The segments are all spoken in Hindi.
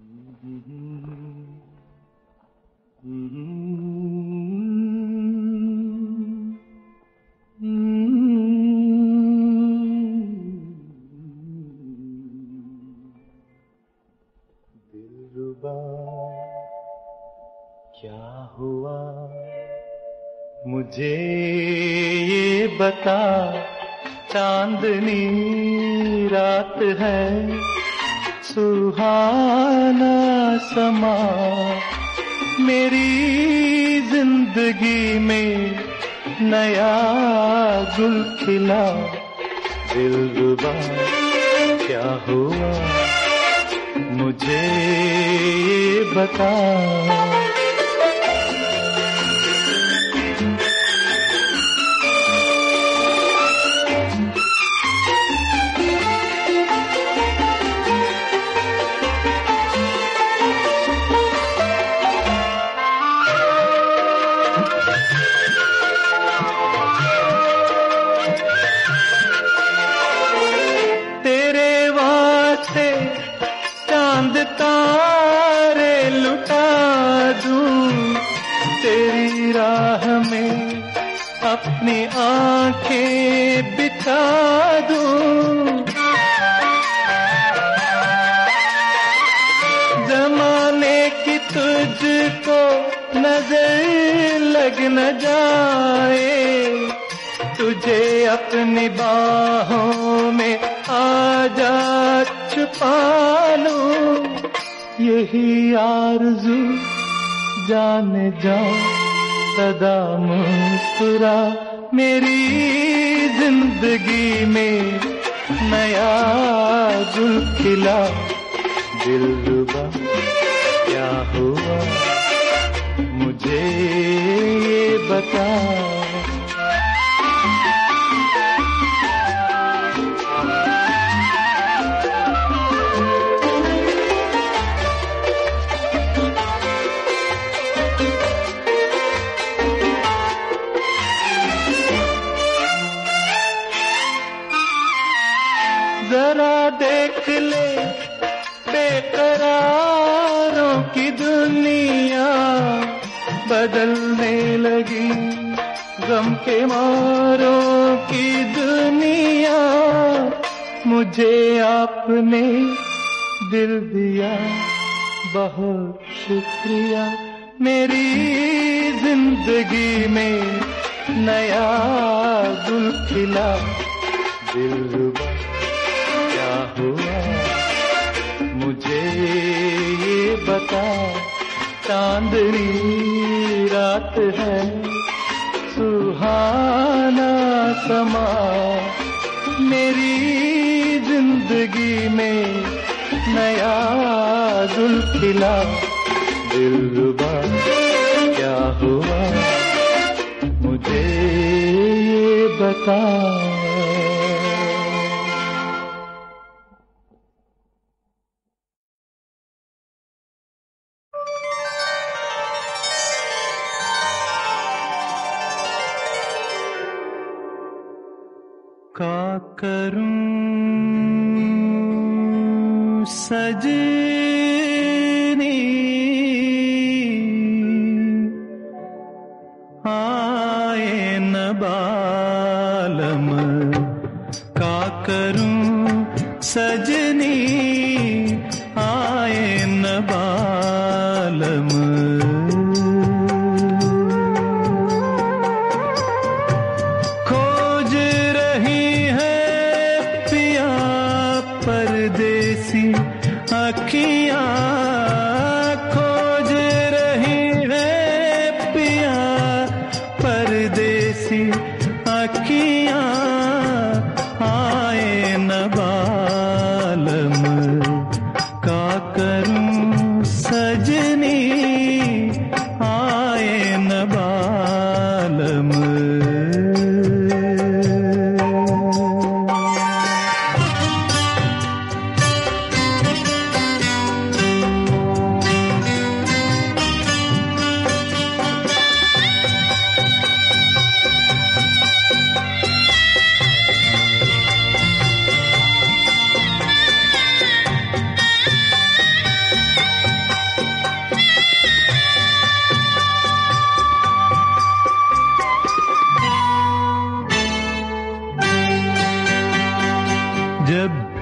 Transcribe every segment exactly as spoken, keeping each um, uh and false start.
दिलरुबा क्या हुआ मुझे ये बता, चांदनी रात है सुहाना समा, मेरी जिंदगी में नया गुल खिला। दिलरुबा क्या हुआ मुझे ये बता। तारे लुटा दूं तेरी राह में, अपनी आंखें बिता दूं। जमाने की तुझको नजर लग न जाए, तुझे अपनी बाहों में आजा छुपा लूं। यही आरज़ू जाने जा सदा मुस्कुरा, मेरी जिंदगी में नया गुल खिला। दिलरुबा क्या हुआ मुझे ये बता। जरा देख ले बेकरारों की दुनिया, बदलने लगी गम के मारों की दुनिया। मुझे आपने दिल दिया बहुत शुक्रिया, मेरी जिंदगी में नया गुल खिला। दिलरुबा क्या हुआ मुझे ये बता, चांदनी रात है सुहाना समा, मेरी जिंदगी में नया गुल खिला। दिलरुबा क्या हुआ मुझे ये बता। क्या करूं सजनी, आए न बालम। क्या करूं सजनी, आए न बालम। अखियाँ खोज रही है पिया, परदेसी अखियाँ आए न बालम। क्या करूं सजनी, आए न बालम।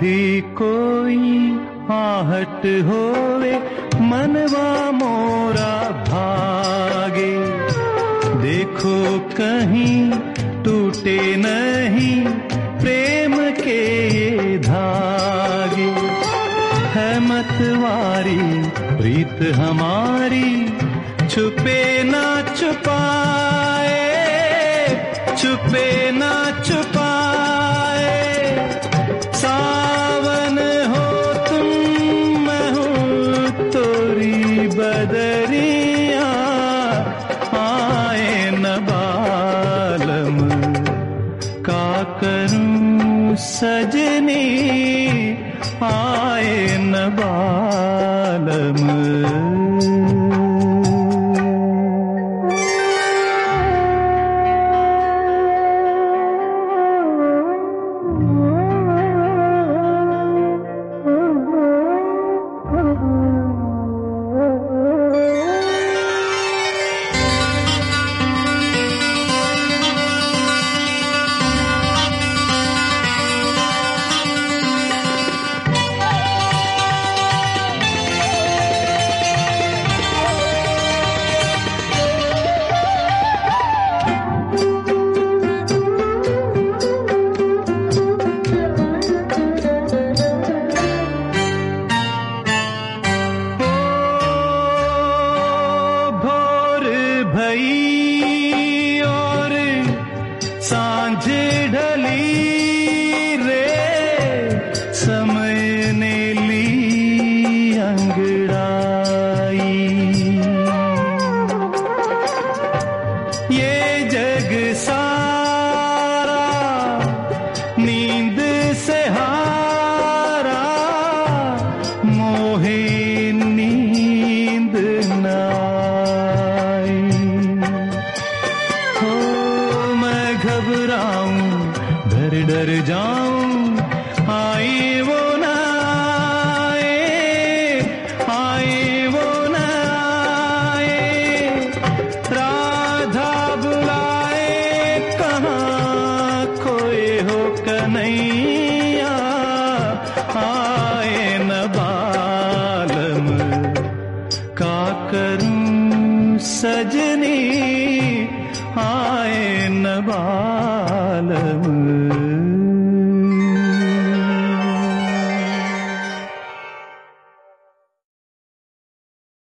भी कोई आहट होवे मनवा मोरा भागे। देखो कहीं टूटे नहीं प्रेम के ये धागे। है मतवारी प्रीत हमारी छुपे ना छुपाए, छुपे ना छुपाए। सावन हो तुम मैं हूँ तोरी बदरिया, आए न बालम का करूं सजनी, आए न बालम। सांझ ढली रे समय ने ली अंगड़ाई। ये जग सारा नींद से हारा, मोहे नींद न आई। हो मैं घबराऊं डर डर जाऊं, आई वो न आए, आई वो न आए। राधा बुलाए कहाँ खोए हो कन्हैया, आए न बालम का करूं सजनी, आए न बालम।